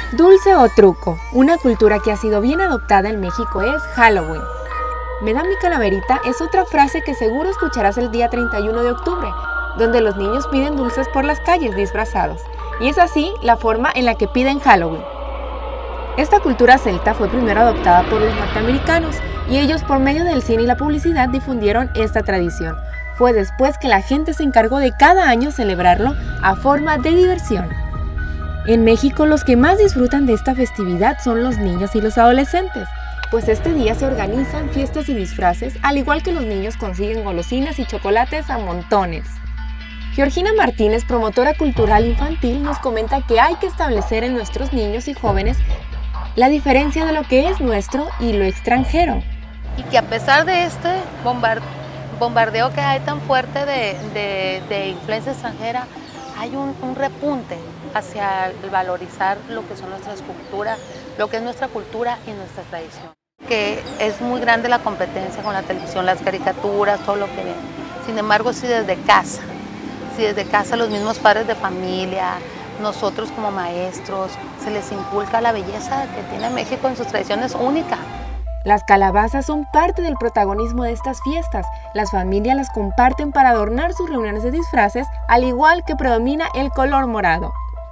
Dulce o truco, una cultura que ha sido bien adoptada en México es Halloween. Me da mi calaverita es otra frase que seguro escucharás el día 31 de octubre, donde los niños piden dulces por las calles disfrazados, y es así la forma en la que piden Halloween. Esta cultura celta fue primero adoptada por los norteamericanos, y ellos por medio del cine y la publicidad difundieron esta tradición. Fue después que la gente se encargó de cada año celebrarlo a forma de diversión. En México los que más disfrutan de esta festividad son los niños y los adolescentes, pues este día se organizan fiestas y disfraces, al igual que los niños consiguen golosinas y chocolates a montones. Georgina Martínez, promotora cultural infantil, nos comenta que hay que establecer en nuestros niños y jóvenes la diferencia de lo que es nuestro y lo extranjero. Y que a pesar de este bombardeo que hay tan fuerte de influencia extranjera, hay un repunte hacia el valorizar lo que son nuestras culturas, lo que es nuestra cultura y nuestra tradición. Que es muy grande la competencia con la televisión, las caricaturas, todo lo que ven. Sin embargo, si desde casa los mismos padres de familia, nosotros como maestros, se les inculca la belleza que tiene México en sus tradiciones únicas. Las calabazas son parte del protagonismo de estas fiestas. Las familias las comparten para adornar sus reuniones de disfraces, al igual que predomina el color morado.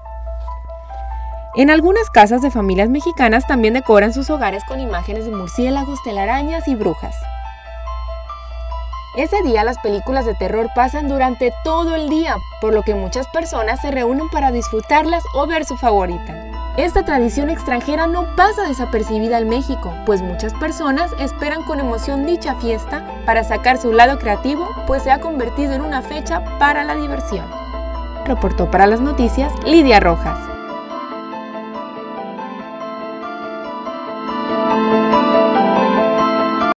En algunas casas de familias mexicanas también decoran sus hogares con imágenes de murciélagos, telarañas y brujas. Ese día las películas de terror pasan durante todo el día, por lo que muchas personas se reúnen para disfrutarlas o ver su favorita. Esta tradición extranjera no pasa desapercibida en México, pues muchas personas esperan con emoción dicha fiesta para sacar su lado creativo, pues se ha convertido en una fecha para la diversión. Reportó para las noticias Lidia Rojas.